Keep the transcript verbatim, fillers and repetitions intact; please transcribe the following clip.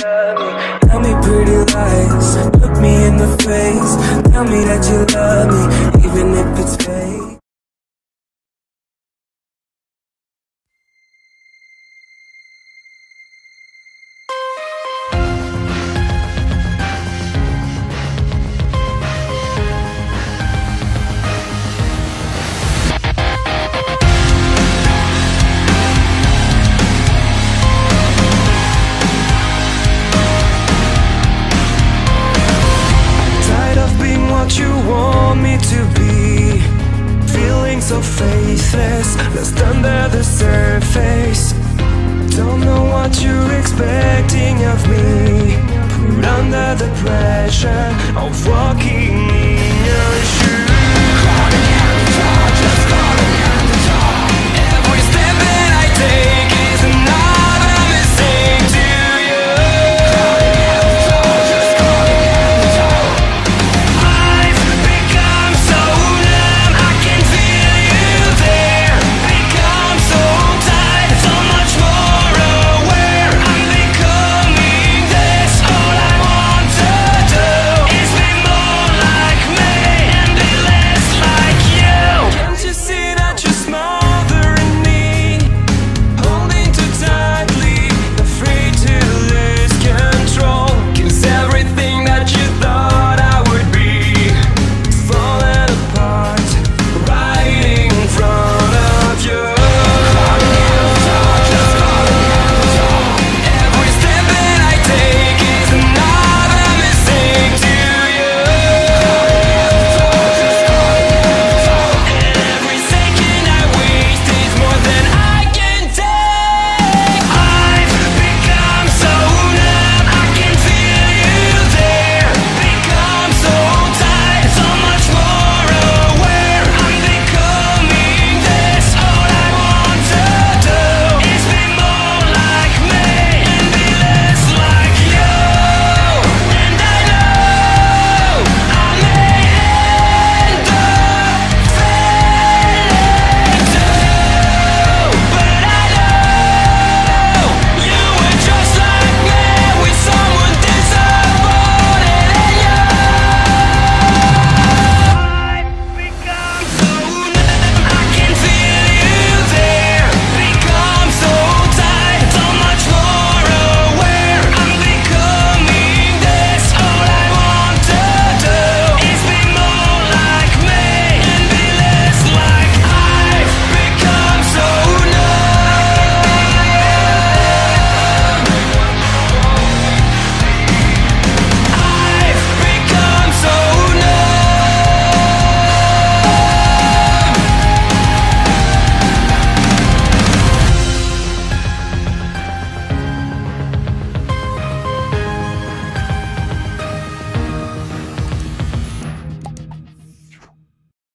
love me. Tell me pretty lies, look me in the face. Tell me that you love me, even if it's fake. What you want me to be, feeling so faithless, lost under the surface. Don't know what you